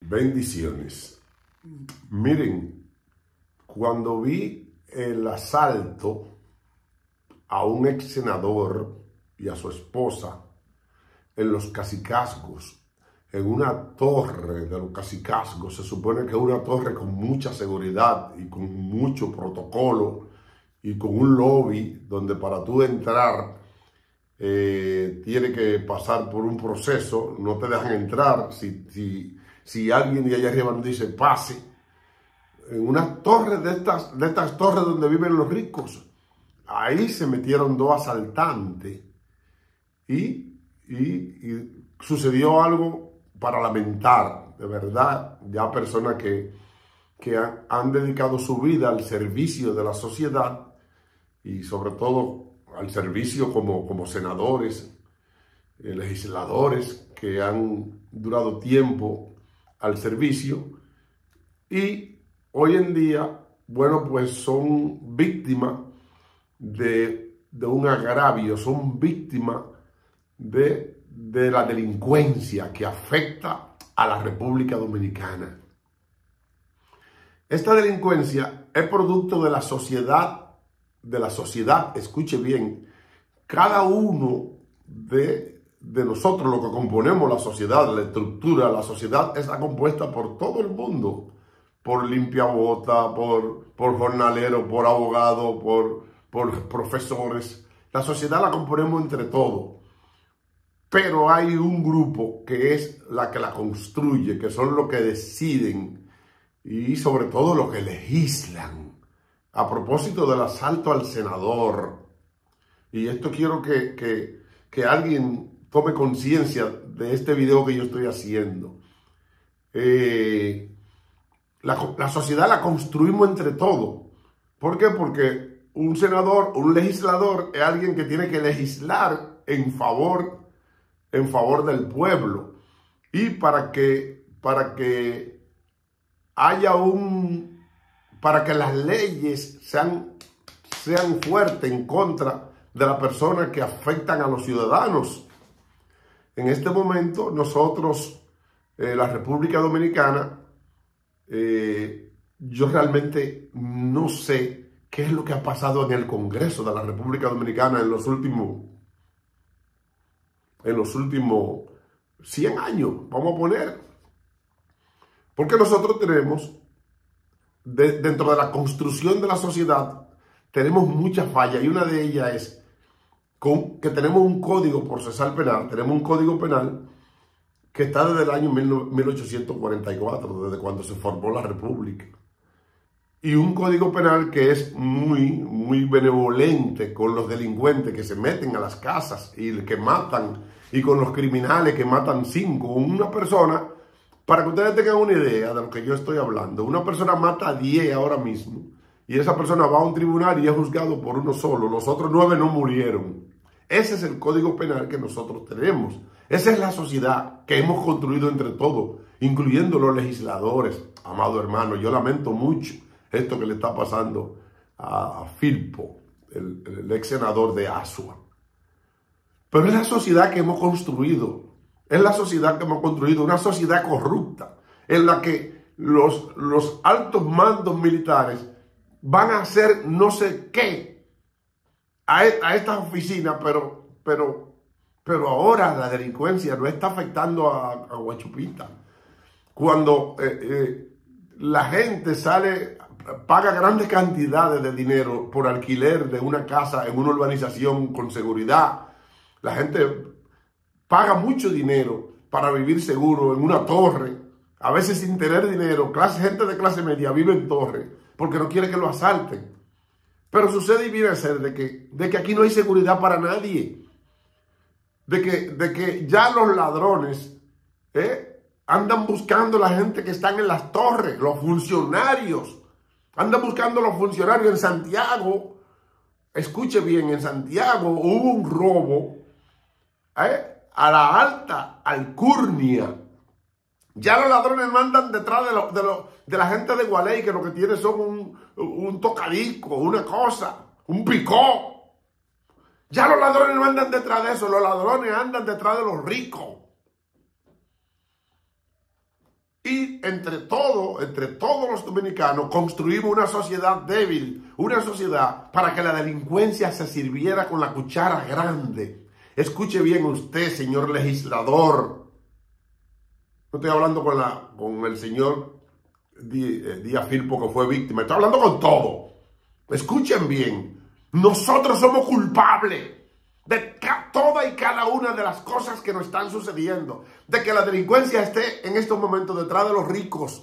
Bendiciones. Miren, cuando vi el asalto a un ex senador y a su esposa en los Cacicazgos, en una torre de los Cacicazgos, se supone que es una torre con mucha seguridad y con mucho protocolo y con un lobby donde para tú entrar tiene que pasar por un proceso, no te dejan entrar si alguien de allá arriba nos dice pase. En una torre de estas torres donde viven los ricos, ahí se metieron dos asaltantes y sucedió algo para lamentar, de verdad, ya personas que han dedicado su vida al servicio de la sociedad y sobre todo al servicio como senadores, legisladores que han durado tiempo al servicio y hoy en día, bueno, pues son víctimas de un agravio, son víctimas de la delincuencia que afecta a la República Dominicana. Esta delincuencia es producto de la sociedad, escuche bien, cada uno de nosotros, lo que componemos la sociedad, la estructura, la sociedad está compuesta por todo el mundo, por limpiabota, por jornalero, por abogado, por profesores. La sociedad la componemos entre todos, pero hay un grupo que es la que la construye, que son los que deciden y sobre todo los que legislan. A propósito del asalto al senador, y esto quiero que alguien tome conciencia de este video que yo estoy haciendo. La sociedad la construimos entre todos. ¿Por qué? Porque un senador, un legislador es alguien que tiene que legislar en favor del pueblo. Y para que haya para que las leyes sean fuertes en contra de las personas que afectan a los ciudadanos. En este momento nosotros, la República Dominicana, yo realmente no sé qué es lo que ha pasado en el Congreso de la República Dominicana en los últimos 100 años, vamos a poner. Porque nosotros tenemos, dentro de la construcción de la sociedad, tenemos muchas fallas y una de ellas es que tenemos un código procesal penal, tenemos un código penal que está desde el año 1844, desde cuando se formó la República. Y un código penal que es muy benevolente con los delincuentes que se meten a las casas y que matan, y con los criminales que matan 5. Una persona, para que ustedes tengan una idea de lo que yo estoy hablando, una persona mata a 10 ahora mismo y esa persona va a un tribunal y es juzgado por uno solo. Los otros 9 no murieron. Ese es el código penal que nosotros tenemos. Esa es la sociedad que hemos construido entre todos, incluyendo los legisladores. Amado hermano, yo lamento mucho esto que le está pasando a Firpo, el ex senador de Asua. Pero es la sociedad que hemos construido. Es la sociedad que hemos construido, una sociedad corrupta, en la que los altos mandos militares van a hacer no sé qué a estas oficinas, pero ahora la delincuencia no está afectando a Guachupita. Cuando la gente paga grandes cantidades de dinero por alquiler de una casa en una urbanización con seguridad, la gente paga mucho dinero para vivir seguro en una torre, a veces sin tener dinero. Gente de clase media vive en torre porque no quiere que lo asalten. Pero sucede y viene a ser de que aquí no hay seguridad para nadie. De que ya los ladrones andan buscando la gente que están en las torres, los funcionarios. Andan buscando los funcionarios en Santiago. Escuche bien, en Santiago hubo un robo a la alta alcurnia. Ya los ladrones mandan detrás de la gente de Gualey, que lo que tiene son un tocadisco, una cosa, un picó. Ya los ladrones no andan detrás de eso, los ladrones andan detrás de los ricos. Y entre todos los dominicanos, construimos una sociedad débil, una sociedad para que la delincuencia se sirviera con la cuchara grande. Escuche bien usted, señor legislador. No estoy hablando con el señor Díaz Firpo, que fue víctima. Estoy hablando con todo. Escuchen bien. Nosotros somos culpables de toda y cada una de las cosas que nos están sucediendo. De que la delincuencia esté en estos momentos detrás de los ricos.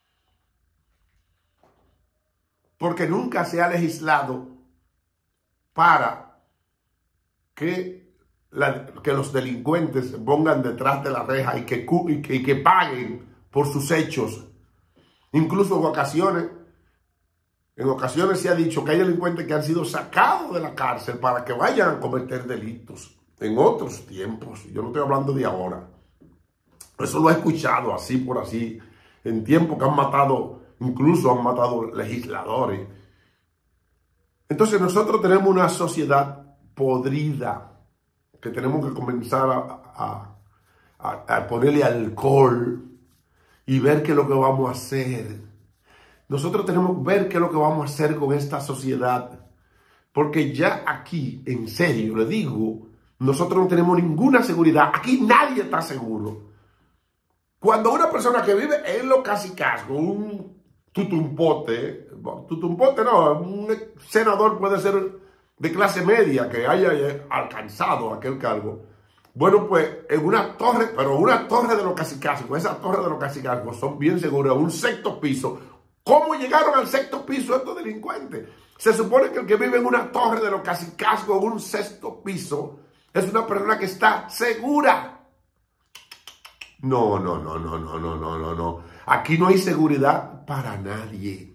Porque nunca se ha legislado para que los delincuentes pongan detrás de la reja y que paguen por sus hechos. Incluso en ocasiones se ha dicho que hay delincuentes que han sido sacados de la cárcel para que vayan a cometer delitos en otros tiempos. Yo no estoy hablando de ahora. Eso lo he escuchado así por así, en tiempos que han matado, incluso han matado legisladores. Entonces nosotros tenemos una sociedad podrida que tenemos que comenzar a ponerle alcohol y ver qué es lo que vamos a hacer. Nosotros tenemos que ver qué es lo que vamos a hacer con esta sociedad. Porque ya aquí, en serio, le digo, nosotros no tenemos ninguna seguridad. Aquí nadie está seguro. Cuando una persona que vive en los cacicazgos, un tutumpote no, un senador puede ser de clase media que haya alcanzado aquel cargo. Bueno, pues en una torre, pero una torre de los cacicazgos, esas torres de los cacicazgos son bien seguras, un sexto piso. ¿Cómo llegaron al sexto piso estos delincuentes? Se supone que el que vive en una torre de los cacicazgos, en un sexto piso, es una persona que está segura. No. Aquí no hay seguridad para nadie.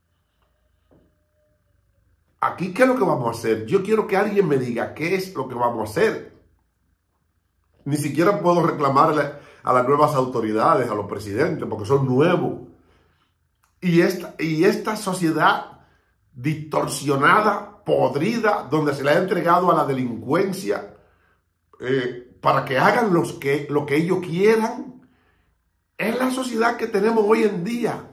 Aquí, ¿qué es lo que vamos a hacer? Yo quiero que alguien me diga qué es lo que vamos a hacer. Ni siquiera puedo reclamarle a las nuevas autoridades, a los presidentes, porque son nuevos. Y esta sociedad distorsionada, podrida, donde se le ha entregado a la delincuencia para que hagan lo que ellos quieran, es la sociedad que tenemos hoy en día.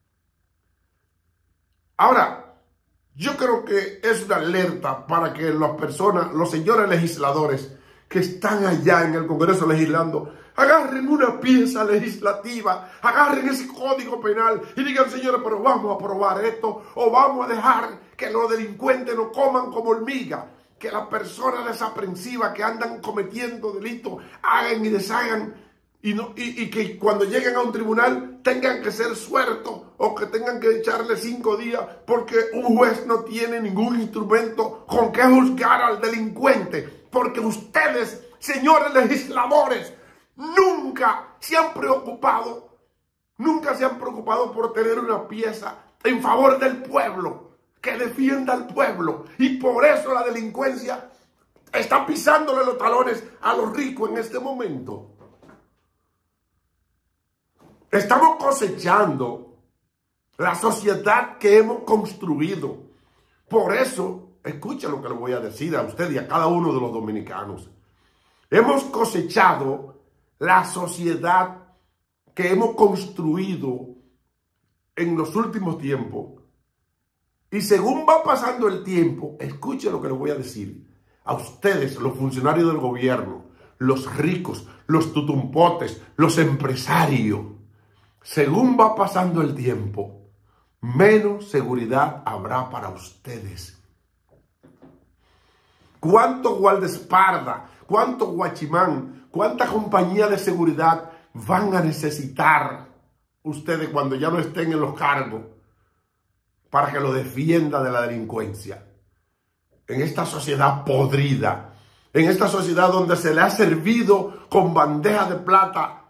Ahora, yo creo que es una alerta para que las personas, los señores legisladores que están allá en el Congreso legislando, agarren una pieza legislativa, agarren ese código penal y digan, señores, pero vamos a aprobar esto o vamos a dejar que los delincuentes no coman como hormiga, que las personas desaprensivas que andan cometiendo delitos hagan y deshagan y que cuando lleguen a un tribunal tengan que ser sueltos o que tengan que echarle 5 días porque un juez no tiene ningún instrumento con que juzgar al delincuente. Porque ustedes, señores legisladores, nunca se han preocupado por tener una pieza en favor del pueblo, que defienda al pueblo. Y por eso la delincuencia está pisándole los talones a los ricos en este momento. Estamos cosechando la sociedad que hemos construido. Por eso, escucha lo que le voy a decir a usted y a cada uno de los dominicanos. Hemos cosechado la sociedad que hemos construido en los últimos tiempos. Y según va pasando el tiempo, escuche lo que le voy a decir. A ustedes, los funcionarios del gobierno, los ricos, los tutumpotes, los empresarios, según va pasando el tiempo, menos seguridad habrá para ustedes. ¿Cuánto guardaespaldas, cuánto guachimán, cuánta compañía de seguridad van a necesitar ustedes cuando ya no estén en los cargos para que lo defienda de la delincuencia? En esta sociedad podrida, en esta sociedad donde se le ha servido con bandeja de plata,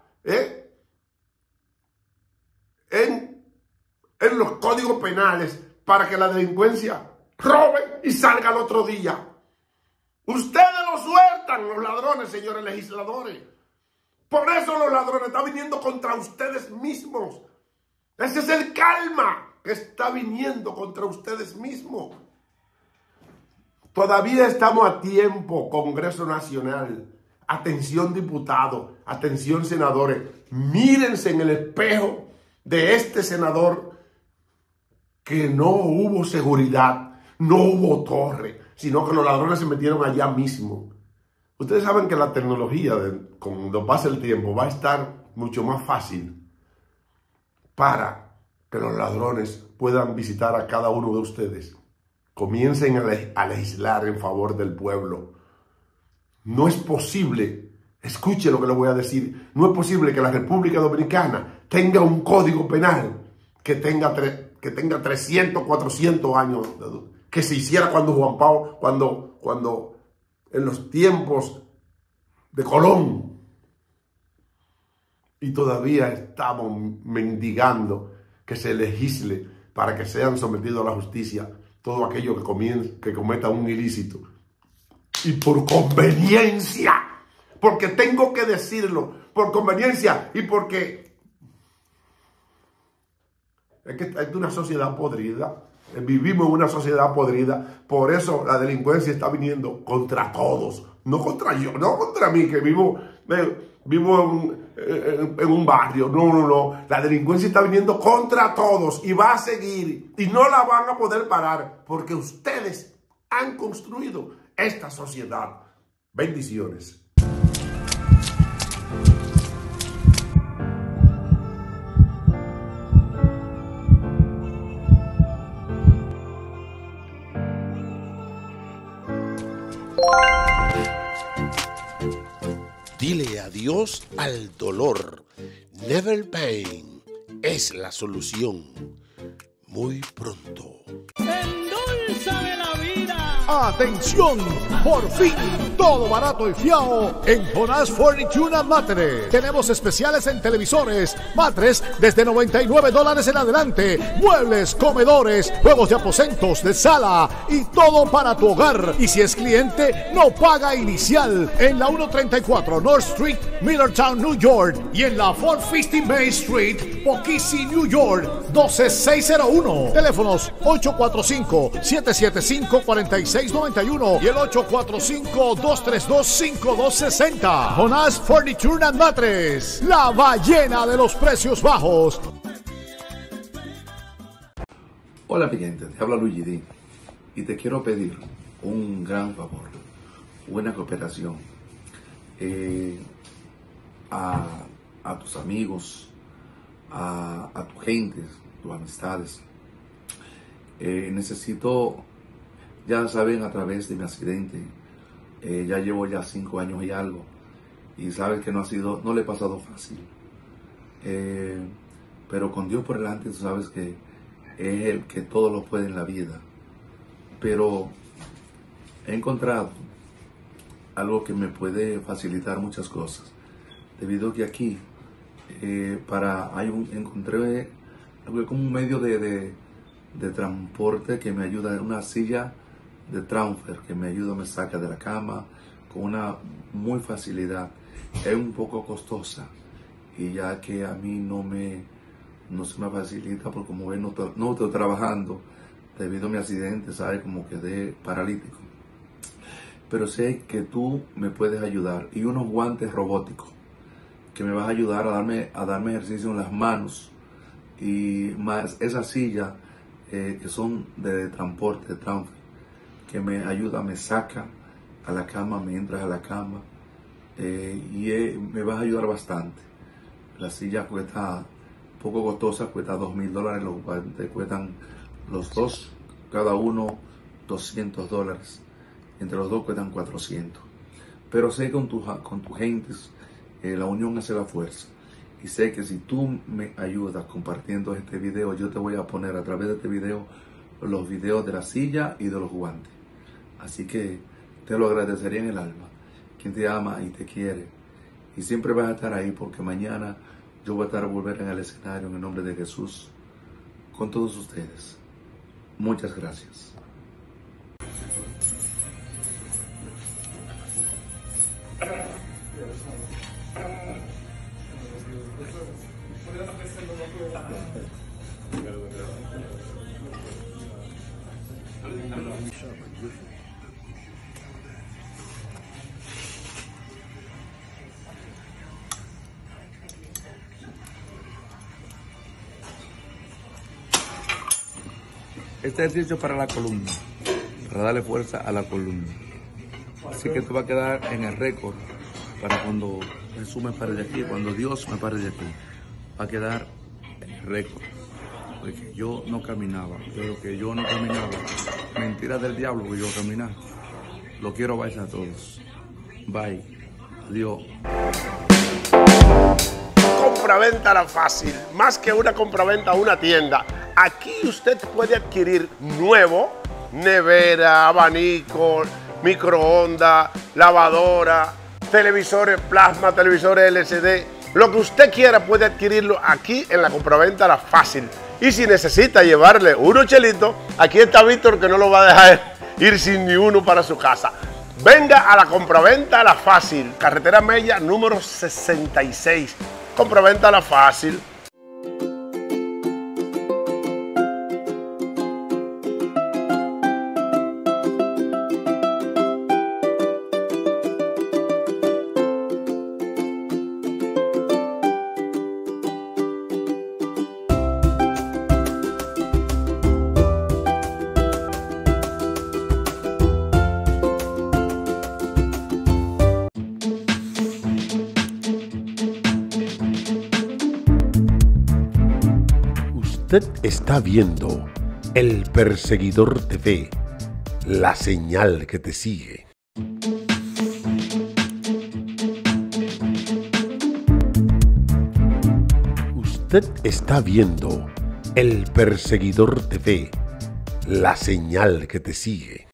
en los códigos penales para que la delincuencia robe y salga al otro día. Ustedes lo sueltan, los ladrones, señores legisladores. Por eso los ladrones están viniendo contra ustedes mismos. Ese es el karma que está viniendo contra ustedes mismos. Todavía estamos a tiempo, Congreso Nacional. Atención diputados, atención senadores, mírense en el espejo de este senador que no hubo seguridad, no hubo torre, sino que los ladrones se metieron allá mismo. Ustedes saben que la tecnología, cuando pase el tiempo, va a estar mucho más fácil para que los ladrones puedan visitar a cada uno de ustedes. Comiencen a legislar en favor del pueblo. No es posible, escuche lo que le voy a decir, no es posible que la República Dominicana tenga un código penal que tenga 300, 400 años, que se hiciera cuando Juan Pablo, cuando en los tiempos de Colón, y todavía estamos mendigando que se legisle para que sean sometidos a la justicia todo aquello que cometa un ilícito. Y por conveniencia, porque tengo que decirlo, por conveniencia y porque es que es una sociedad podrida. Vivimos en una sociedad podrida, por eso la delincuencia está viniendo contra todos, no contra yo, no contra mí que vivo en un barrio, no, la delincuencia está viniendo contra todos y va a seguir y no la van a poder parar porque ustedes han construido esta sociedad. Bendiciones. Dile adiós al dolor. Never Pain es la solución. Muy pronto. Endulzame la vida. ¡Atención! Por fin, todo barato y fiao en Jonás Furniture and Mattress. Tenemos especiales en televisores, matres desde $99 en adelante, muebles, comedores, juegos de aposentos, de sala y todo para tu hogar. Y si es cliente, no paga inicial. En la 134 North Street, Middletown, New York. Y en la 450 Main Street, Poughkeepsie, New York, 12601. Teléfonos 845-775-4691 y el 845-232-5260. Jonás Furniture and Mattress, la ballena de los precios bajos. Hola mi gente, te habla Luigi D y te quiero pedir un gran favor, una cooperación a tus amigos, a tu gente, tus amistades. Necesito, ya saben, a través de mi accidente, ya llevo 5 años y algo, y sabes que no le he pasado fácil, pero con Dios por delante, tú sabes que es el que todo lo puede en la vida. Pero he encontrado algo que me puede facilitar muchas cosas, debido a que aquí encontré algo como un medio de transporte que me ayuda, una silla de transfer que me ayuda, me saca de la cama con una muy facilidad. Es un poco costosa y ya que a mí no se me facilita, porque como ven no estoy trabajando debido a mi accidente, ¿sabes? Como quedé paralítico. Pero sé que tú me puedes ayudar, y unos guantes robóticos que me vas a ayudar a darme ejercicio en las manos, y más esa silla que son de transporte, de transfer, que me ayuda, me saca a la cama, me entras a la cama, y me vas a ayudar bastante. La silla cuesta poco costosa, cuesta $2,000, los guantes cuestan los dos, cada uno $200, entre los dos cuestan $400. Pero sé que con tus gentes, la unión hace la fuerza, y sé que si tú me ayudas compartiendo este video, yo te voy a poner a través de este video los videos de la silla y de los guantes. Así que te lo agradecería en el alma. Quien te ama y te quiere, y siempre vas a estar ahí, porque mañana yo voy a estar a volver en el escenario en el nombre de Jesús con todos ustedes. Muchas gracias. Este ejercicio es para la columna, para darle fuerza a la columna. Así que tú vas a quedar en el récord para cuando Jesús me pare de aquí, cuando Dios me pare de aquí. Va a quedar en el récord. Porque yo no caminaba, pero que yo no caminaba. Mentira del diablo que yo caminar. Lo quiero bye a todos. Bye. Adiós. Compraventa La Fácil, más que una compraventa a una tienda. Aquí usted puede adquirir nuevo, nevera, abanico, microondas, lavadora, televisores plasma, televisores LCD. Lo que usted quiera puede adquirirlo aquí en la compraventa La Fácil. Y si necesita llevarle unos chelitos, aquí está Víctor que no lo va a dejar ir sin ni uno para su casa. Venga a la compraventa La Fácil, carretera Mella número 66. Compraventa La Fácil. Usted está viendo El Perseguidor TV, la señal que te sigue. Usted está viendo El Perseguidor TV, la señal que te sigue.